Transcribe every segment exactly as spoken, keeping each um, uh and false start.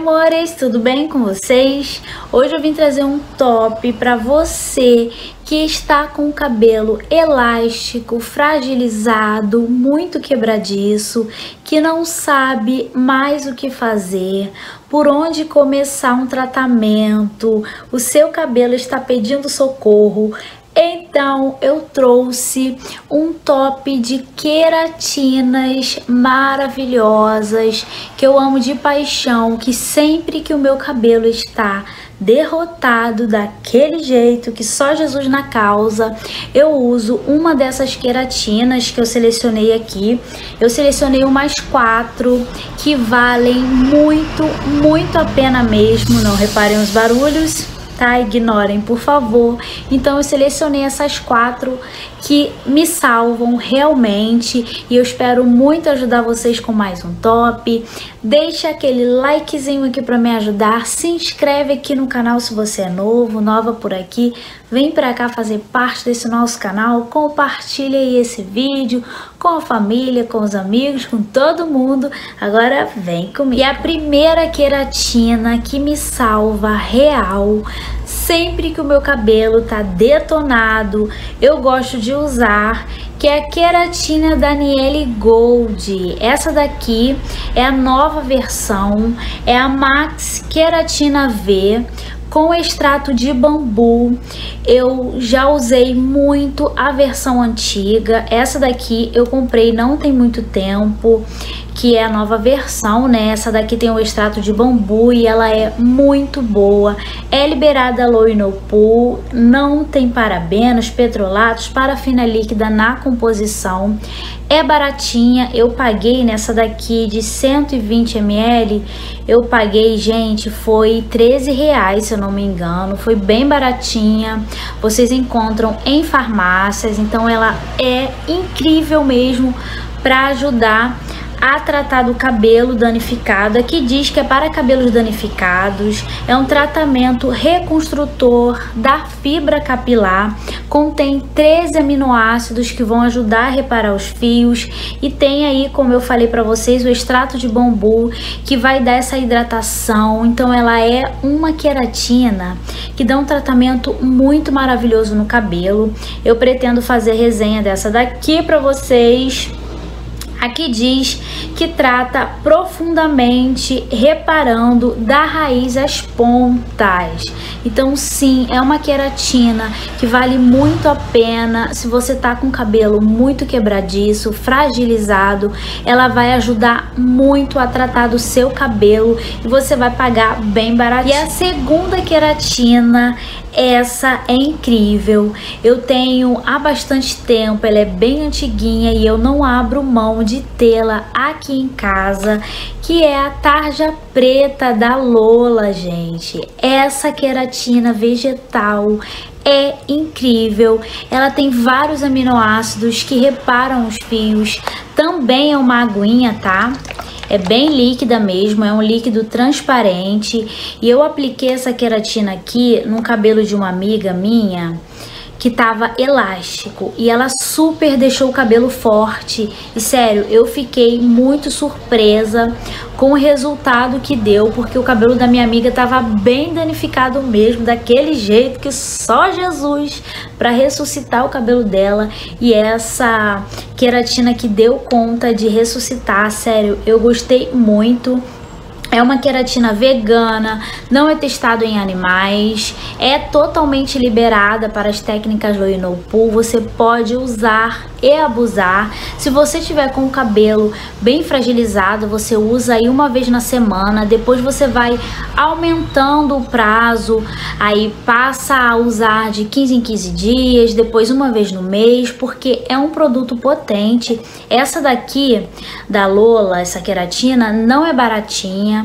amores, tudo bem com vocês? Hoje eu vim trazer um top para você que está com o cabelo elástico, fragilizado, muito quebradiço, que não sabe mais o que fazer, por onde começar um tratamento, o seu cabelo está pedindo socorro. Então eu trouxe um top de queratinas maravilhosas que eu amo de paixão, que sempre que o meu cabelo está derrotado daquele jeito que só Jesus na causa, eu uso uma dessas queratinas que eu selecionei aqui. Eu selecionei umas quatro que valem muito, muito a pena mesmo. Não reparem os barulhos, tá? Ignorem, por favor. Então eu selecionei essas quatro que me salvam realmente e eu espero muito ajudar vocês com mais um top. Deixa aquele likezinho aqui para me ajudar, se inscreve aqui no canal se você é novo, nova por aqui, vem para cá fazer parte desse nosso canal, compartilha aí esse vídeo com a família, com os amigos, com todo mundo. Agora vem comigo. E a primeira queratina que me salva real, sempre que o meu cabelo tá detonado, eu gosto de usar, que é a queratina Daniele Gold. Essa daqui é a nova versão, é a Max Queratina V com extrato de bambu. Eu já usei muito a versão antiga, essa daqui eu comprei não tem muito tempo, que é a nova versão, né? Essa daqui tem o extrato de bambu e ela é muito boa, é liberada low e no pool, não tem parabenos, petrolatos, parafina líquida na composição, é baratinha. Eu paguei nessa daqui de cento e vinte mililitros, eu paguei, gente, foi treze reais, se eu não me engano, foi bem baratinha. Vocês encontram em farmácias, então ela é incrível mesmo para ajudar a tratar do cabelo danificado. Aqui diz que é para cabelos danificados, é um tratamento reconstrutor da fibra capilar, contém treze aminoácidos que vão ajudar a reparar os fios e tem aí, como eu falei para vocês, o extrato de bambu que vai dar essa hidratação. Então ela é uma queratina que dá um tratamento muito maravilhoso no cabelo. Eu pretendo fazer resenha dessa daqui para vocês. Aqui diz que trata profundamente, reparando da raiz às pontas. Então sim, é uma queratina que vale muito a pena. Se você tá com o cabelo muito quebradiço, fragilizado, ela vai ajudar muito a tratar do seu cabelo e você vai pagar bem baratinho. E a segunda queratina, essa é incrível, eu tenho há bastante tempo, ela é bem antiguinha e eu não abro mão de tê-la aqui em casa, que é a tarja preta da Lola, gente. Essa queratina vegetal é incrível, ela tem vários aminoácidos que reparam os fios, também é uma aguinha, tá? É bem líquida mesmo, é um líquido transparente. E eu apliquei essa queratina aqui no cabelo de uma amiga minha que tava elástico e ela super deixou o cabelo forte. E sério, eu fiquei muito surpresa com o resultado que deu, porque o cabelo da minha amiga tava bem danificado mesmo, daquele jeito que só Jesus para ressuscitar o cabelo dela. E essa queratina que deu conta de ressuscitar, sério, eu gostei muito. É uma queratina vegana, não é testado em animais, é totalmente liberada para as técnicas low e no pool. Você pode usar e abusar. Se você tiver com o cabelo bem fragilizado, você usa aí uma vez na semana, depois você vai aumentando o prazo, aí passa a usar de quinze em quinze dias, depois uma vez no mês, porque é um produto potente. Essa daqui da Lola, essa queratina, não é baratinha.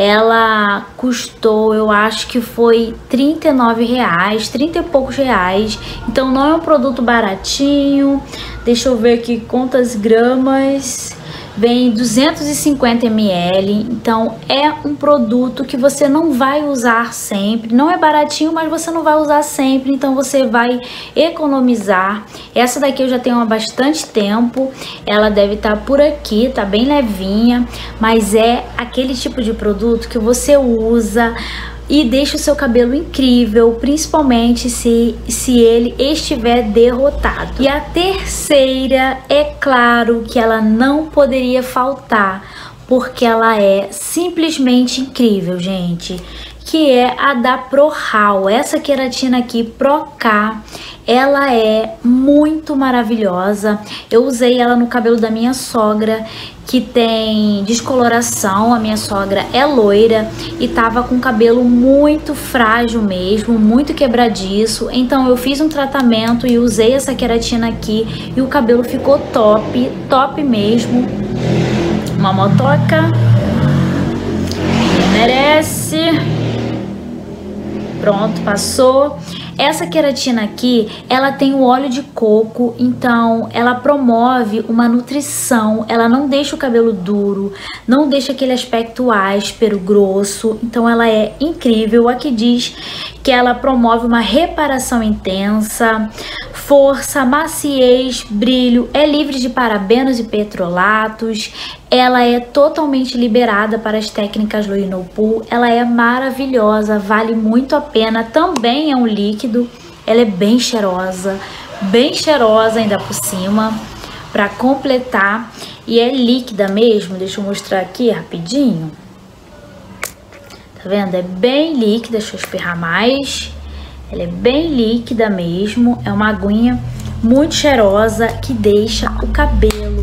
Ela custou, eu acho que foi trinta e nove reais, trinta e poucos reais. Então não é um produto baratinho. Deixa eu ver aqui quantas gramas. vem duzentos e cinquenta mililitros, então é um produto que você não vai usar sempre, não é baratinho, mas você não vai usar sempre, então você vai economizar. Essa daqui eu já tenho há bastante tempo, ela deve estar por aqui, tá bem levinha, mas é aquele tipo de produto que você usa e deixa o seu cabelo incrível, principalmente se, se ele estiver derrotado. E a terceira, é claro que ela não poderia faltar, porque ela é simplesmente incrível, gente, que é a da ProHaul. Essa queratina aqui, Pro-K, ela é muito maravilhosa. Eu usei ela no cabelo da minha sogra, que tem descoloração. A minha sogra é loira e tava com o cabelo muito frágil mesmo, muito quebradiço. Então eu fiz um tratamento e usei essa queratina aqui e o cabelo ficou top, top mesmo. Uma motoca, merece. Pronto, passou. Essa queratina aqui, ela tem o óleo de coco, então ela promove uma nutrição, ela não deixa o cabelo duro, não deixa aquele aspecto áspero, grosso, então ela é incrível. Aqui diz que ela promove uma reparação intensa, força, maciez, brilho, é livre de parabenos e petrolatos, ela é totalmente liberada para as técnicas Low No Poo, ela é maravilhosa, vale muito a pena, também é um líquido, ela é bem cheirosa, bem cheirosa ainda por cima, para completar, e é líquida mesmo, deixa eu mostrar aqui rapidinho, tá vendo? É bem líquida, deixa eu espirrar mais, ela é bem líquida mesmo, é uma aguinha muito cheirosa que deixa o cabelo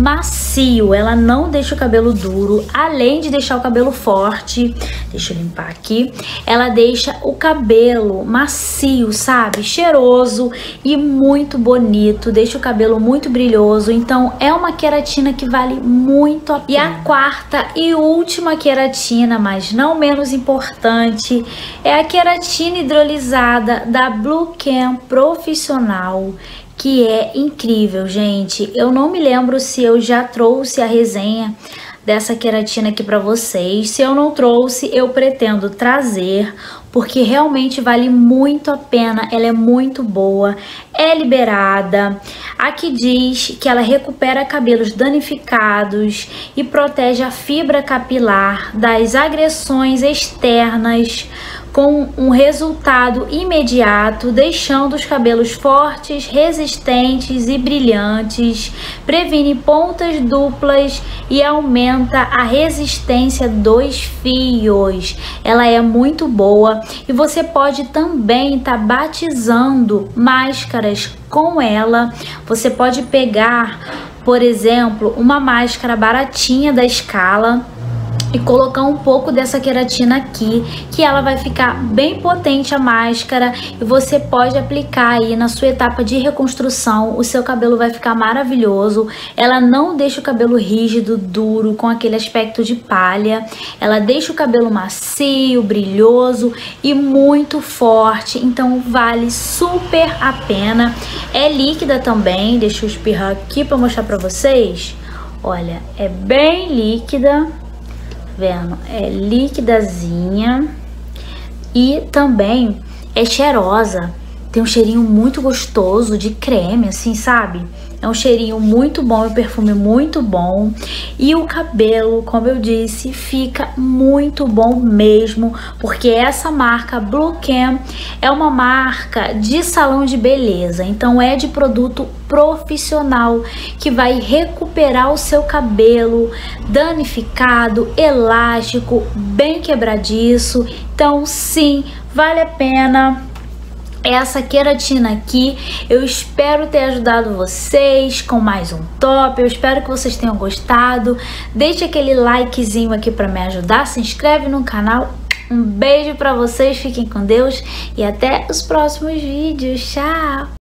macio, ela não deixa o cabelo duro, além de deixar o cabelo forte, deixa eu limpar aqui, ela deixa o cabelo macio, sabe, cheiroso e muito bonito, deixa o cabelo muito brilhoso, então é uma queratina que vale muito a pena. E a quarta e última queratina, mas não menos importante, é a queratina hidrolisada da Bluecam Profissional, que é incrível, gente. Eu não me lembro se eu já trouxe a resenha dessa queratina aqui pra vocês. Se eu não trouxe, eu pretendo trazer, porque realmente vale muito a pena. Ela é muito boa, é liberada. Aqui diz que ela recupera cabelos danificados e protege a fibra capilar das agressões externas, com um resultado imediato, deixando os cabelos fortes, resistentes e brilhantes, previne pontas duplas e aumenta a resistência dos fios. Ela é muito boa e você pode também estar batizando máscaras com ela. Você pode pegar, por exemplo, uma máscara baratinha da Scala e colocar um pouco dessa queratina aqui, que ela vai ficar bem potente a máscara, e você pode aplicar aí na sua etapa de reconstrução, o seu cabelo vai ficar maravilhoso. Ela não deixa o cabelo rígido, duro, com aquele aspecto de palha, ela deixa o cabelo macio, brilhoso e muito forte, então vale super a pena. É líquida também, deixa eu espirrar aqui para mostrar para vocês. Olha, é bem líquida, vendo? É liquidazinha e também é cheirosa, tem um cheirinho muito gostoso de creme, assim, sabe? É um cheirinho muito bom, um perfume muito bom. E o cabelo, como eu disse, fica muito bom mesmo, porque essa marca Bluecam é uma marca de salão de beleza, então é de produto profissional que vai recuperar o seu cabelo danificado, elástico, bem quebradiço. Então sim, vale a pena essa queratina aqui. Eu espero ter ajudado vocês com mais um top. Eu espero que vocês tenham gostado. Deixe aquele likezinho aqui para me ajudar. Se inscreve no canal. Um beijo para vocês. Fiquem com Deus e até os próximos vídeos. Tchau!